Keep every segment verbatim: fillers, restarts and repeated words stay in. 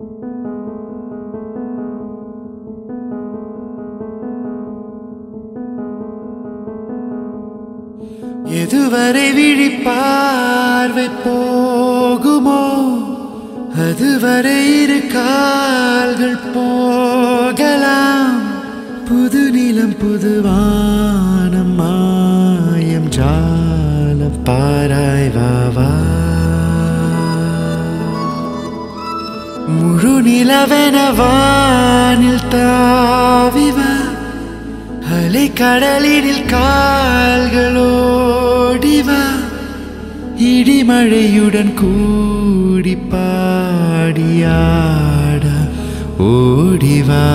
எதுவரை விழிப்பார்வை போகுமோ அதுவரை இரு கால்கள் போகலாம். புது நிலம் புதுவானம் மாயம் ஜால பாராய்வாவா. முழு நிலவென வானில் தாவிவா. அலை கடலினில் கால்களோடிவா. இடிமழையுடன் கூடி பாடியாட ஓடிவா.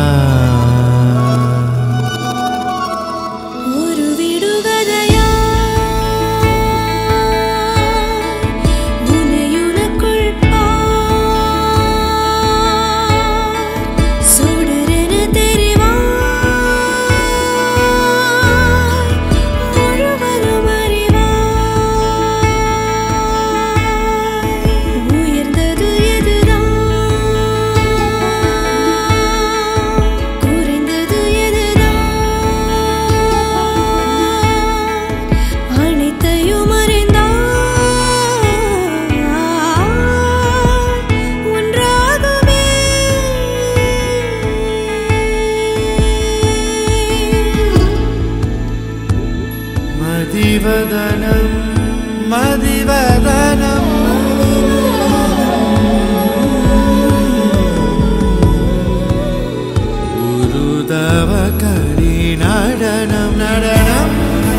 மதிவதனம் மதிவதனம் உருதவ கரி நடனம் நடனம்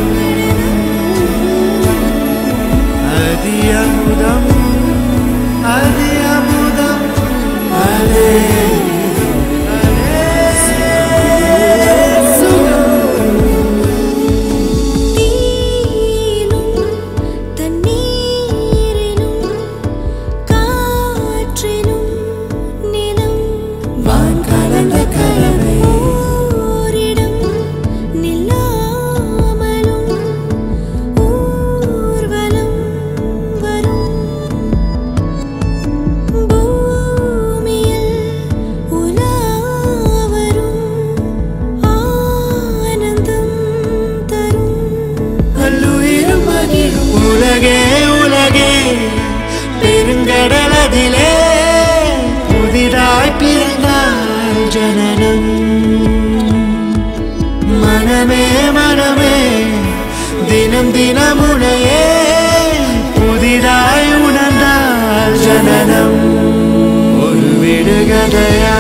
அதி அமுதம் அதி அமுதம் அதே புதிதாய் பிறந்தால் ஜனனம். மனமே மனமே தினம் தினமுனையே புதிதாய் உணர்ந்தால் ஜனனம். ஒரு விடுகதையா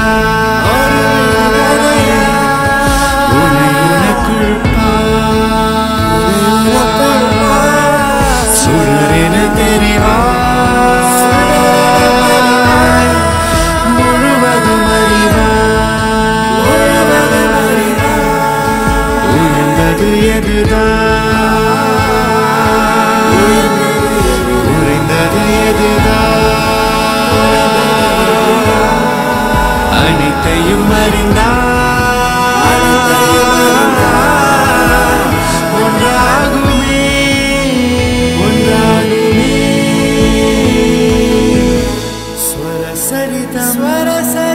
உனக்குள் சுடரென தெரிவா. அனைத்தையும் அறிந்தால் ஒன்றாகுமே ஒன்றாகுமே. ஸ்வர சரிதம் ஸ்வர